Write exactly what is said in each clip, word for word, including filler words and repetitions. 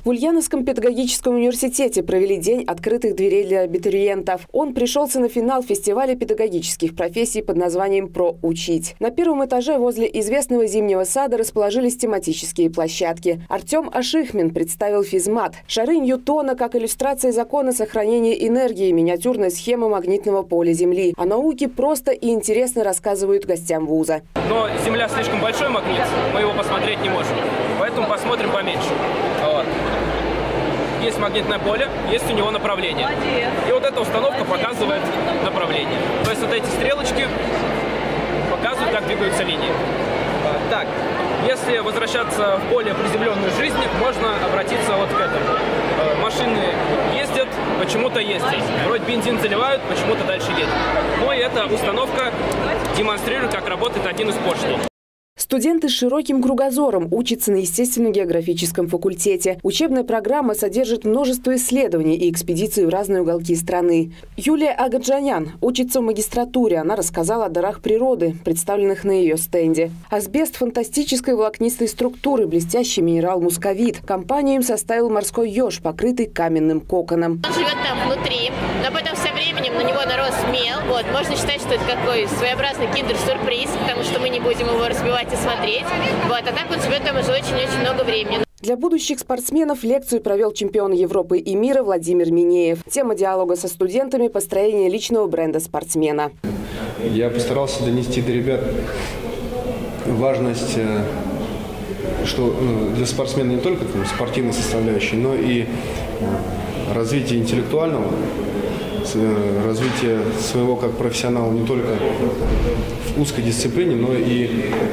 В Ульяновском педагогическом университете провели день открытых дверей для абитуриентов. Он пришелся на финал фестиваля педагогических профессий под названием «Проучить». На первом этаже возле известного зимнего сада расположились тематические площадки. Артем Ашихмин представил физмат. Шары Ньютона как иллюстрация закона сохранения энергии, миниатюрная схема магнитного поля Земли. О науке просто и интересно рассказывают гостям вуза. Но Земля слишком большой магнит, мы его посмотреть не можем. Поэтому посмотрим поменьше. Вот. Есть магнитное поле, есть у него направление. И вот эта установка показывает направление. То есть вот эти стрелочки показывают, как двигаются линии. Так, если возвращаться в более приземленную жизнь, можно обратиться вот к этому. Машины ездят, почему-то ездят. Вроде бензин заливают, почему-то дальше едет. Ну и эта установка демонстрирует, как работает один из поршней. Студенты с широким кругозором учатся на естественно-географическом факультете. Учебная программа содержит множество исследований и экспедиций в разные уголки страны. Юлия Агаджанян учится в магистратуре. Она рассказала о дарах природы, представленных на ее стенде. Асбест фантастической волокнистой структуры, блестящий минерал мусковит. Компанию им составил морской еж, покрытый каменным коконом. Он живет там внутри, но потом со временем на него нарос мел. Вот, можно считать, что это такой своеобразный киндер-сюрприз, потому что мы не будем его разбивать и смотреть. Вот, а так он живет там уже очень-очень много времени. Для будущих спортсменов лекцию провел чемпион Европы и мира Владимир Минеев. Тема диалога со студентами – построение личного бренда спортсмена. Я постарался донести до ребят важность, что для спортсмена не только там, спортивной составляющей, но и развитие интеллектуального, развитие своего как профессионала не только в узкой дисциплине, но и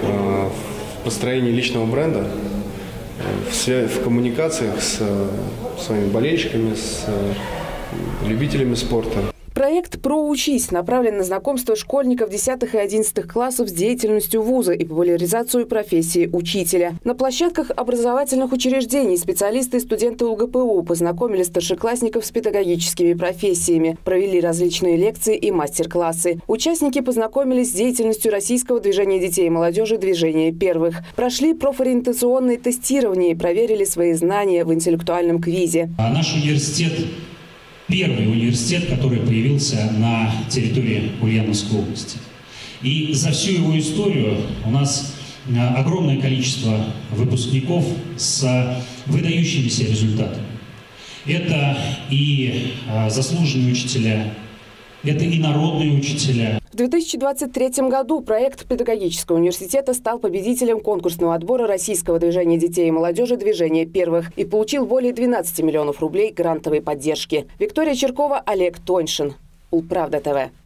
в построении личного бренда, в, связи, в коммуникациях с своими болельщиками, с любителями спорта. Проект «Проучись» направлен на знакомство школьников десятых и одиннадцатых классов с деятельностью вуза и популяризацию профессии учителя. На площадках образовательных учреждений специалисты и студенты УГПУ познакомили старшеклассников с педагогическими профессиями, провели различные лекции и мастер-классы. Участники познакомились с деятельностью российского движения детей и молодежи «Движение первых». Прошли профориентационные тестирования и проверили свои знания в интеллектуальном квизе. А наш университет Первый университет, который появился на территории Ульяновской области. И за всю его историю у нас огромное количество выпускников с выдающимися результатами. Это и заслуженные учителя, это и народные учителя. В две тысячи двадцать третьем году проект педагогического университета стал победителем конкурсного отбора российского движения детей и молодежи «Движение первых» и получил более двенадцати миллионов рублей грантовой поддержки. Виктория Черкова, Олег Тоньшин. Улправда ТВ.